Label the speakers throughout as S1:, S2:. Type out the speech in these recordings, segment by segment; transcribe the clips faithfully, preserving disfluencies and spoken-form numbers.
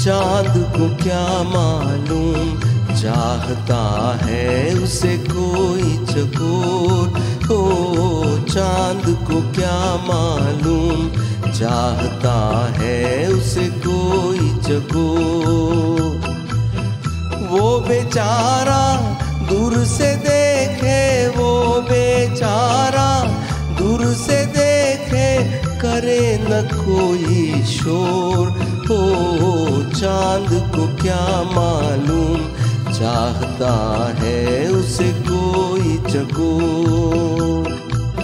S1: चांद को क्या मालूम, चाहता है उसे कोई चकोर। ओ चांद को क्या मालूम, चाहता है उसे कोई चकोर। वो बेचारा दूर से देखे, वो बेचारा दूर से देखे, करे न कोई शोर। ओ चांद को क्या मालूम, चाहता है उसे कोई चकोर।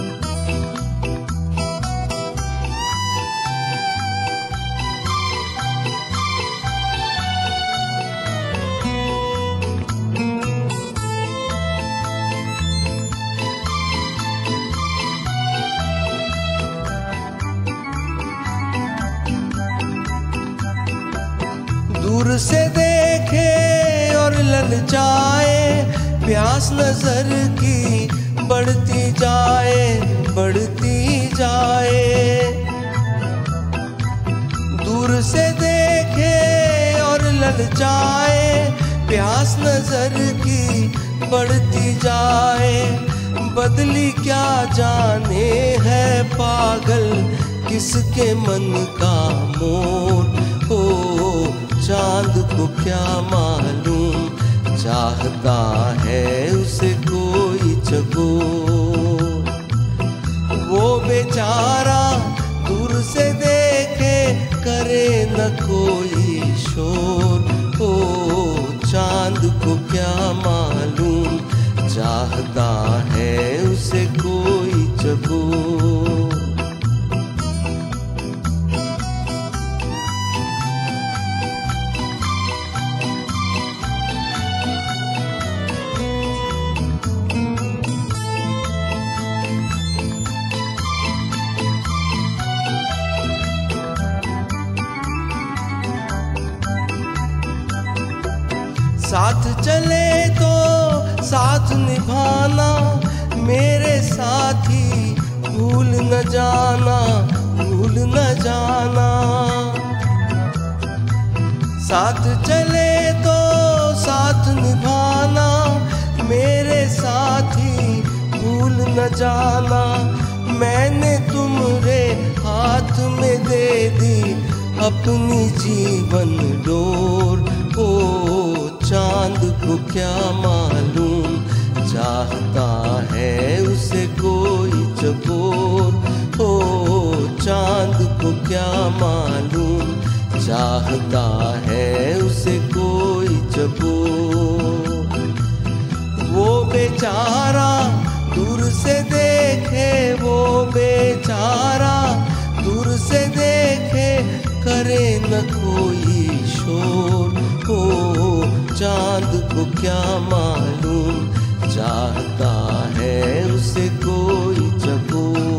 S1: दूर से देखे और ललचाए, प्यास नजर की बढ़ती जाए, बढ़ती जाए। दूर से देखे और ललचाए, प्यास नजर की बढ़ती जाए। बदली क्या जाने है पागल, किसके मन का मोर। ओ चांद को क्या मालूम, चाहता है उसे कोई चकोर। वो बेचारा दूर से देखे, करे न कोई शोर। ओ चांद को क्या मालूम, चाहता है उसे कोई चकोर। साथ चले तो साथ निभाना, मेरे साथी भूल न जाना, भूल न जाना। साथ चले तो साथ निभाना, मेरे साथी भूल न जाना। मैंने तुम्हारे हाथ में दे दी अपनी जीवन डोर। ओ चांद को क्या मालूम, चाहता है उसे कोई चकोर। ओ चांद को क्या मालूम, चाहता है उसे कोई चकोर। वो बेचारा दूर से देखे, वो बेचारा दूर से देखे, करे न कोई शोर। ओ चांद को क्या मालूम, चाहता है उसे कोई चकोर।